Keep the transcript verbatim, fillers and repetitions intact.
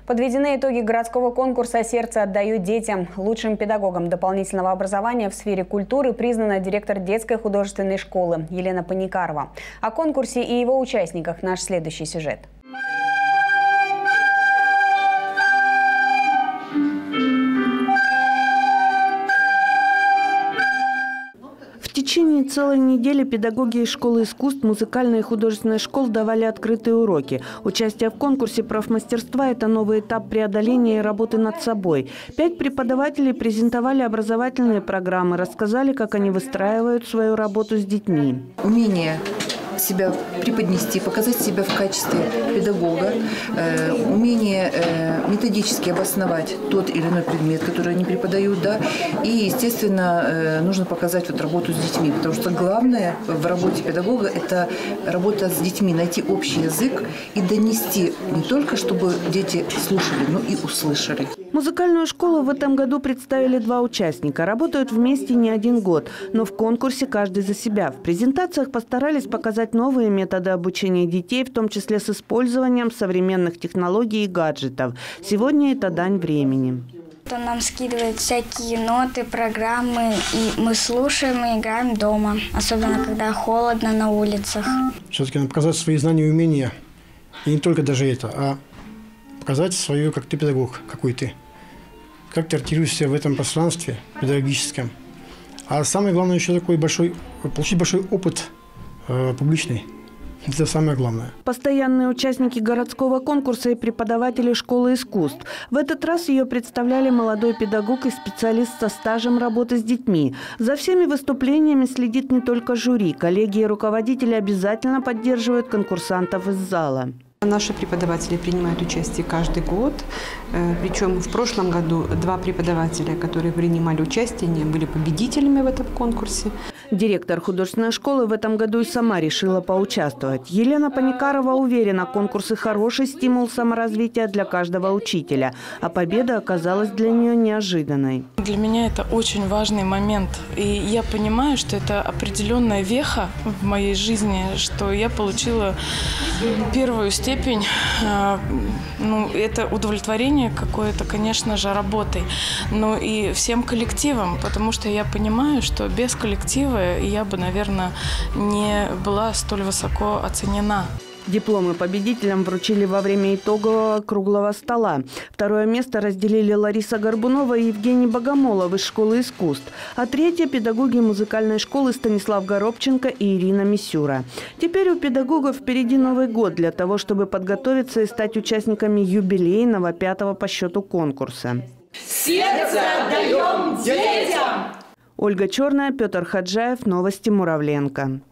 Подведены итоги городского конкурса «Сердце отдаю детям». Лучшим педагогом дополнительного образования в сфере культуры признана директор детской художественной школы Елена Паникарова. О конкурсе и его участниках наш следующий сюжет. В течение целой недели педагоги из школы искусств, музыкальной и художественной школ давали открытые уроки. Участие в конкурсе профмастерства – это новый этап преодоления и работы над собой. Пять преподавателей презентовали образовательные программы, рассказали, как они выстраивают свою работу с детьми. Умение себя преподнести, показать себя в качестве педагога, э, умение э, методически обосновать тот или иной предмет, который они преподают, да, и, естественно, э, нужно показать вот работу с детьми, потому что главное в работе педагога – это работа с детьми, найти общий язык и донести не только, чтобы дети слушали, но и услышали. Музыкальную школу в этом году представили два участника. Работают вместе не один год, но в конкурсе каждый за себя. В презентациях постарались показать новые методы обучения детей, в том числе с использованием современных технологий и гаджетов. Сегодня это дань времени. Он нам скидывает всякие ноты, программы, и мы слушаем и играем дома, особенно когда холодно на улицах. Все-таки надо показать свои знания и умения. И не только даже это, а показать свою, как ты педагог, какой ты. Как ты ориентируешься в этом пространстве педагогическом. А самое главное еще такой большой, получить большой опыт э, публичный. Это самое главное. Постоянные участники городского конкурса и преподаватели школы искусств. В этот раз ее представляли молодой педагог и специалист со стажем работы с детьми. За всеми выступлениями следит не только жюри. Коллеги и руководители обязательно поддерживают конкурсантов из зала. Наши преподаватели принимают участие каждый год. Причем в прошлом году два преподавателя, которые принимали участие, были победителями в этом конкурсе. Директор художественной школы в этом году и сама решила поучаствовать. Елена Паникарова уверена, конкурсы – хороший стимул саморазвития для каждого учителя. А победа оказалась для нее неожиданной. Для меня это очень важный момент. И я понимаю, что это определенная веха в моей жизни, что я получила первую степень. Ну, это удовлетворение какое-то, конечно же, работой. Но и всем коллективам, потому что я понимаю, что без коллектива я бы, наверное, не была столь высоко оценена. Дипломы победителям вручили во время итогового круглого стола. Второе место разделили Лариса Горбунова и Евгений Богомолов из школы искусств. А третье – педагоги музыкальной школы Станислав Горобченко и Ирина Мисюра. Теперь у педагогов впереди Новый год для того, чтобы подготовиться и стать участниками юбилейного пятого по счету конкурса. Сердце отдаем детям! Ольга Черная, Петр Хаджаев, новости Муравленко.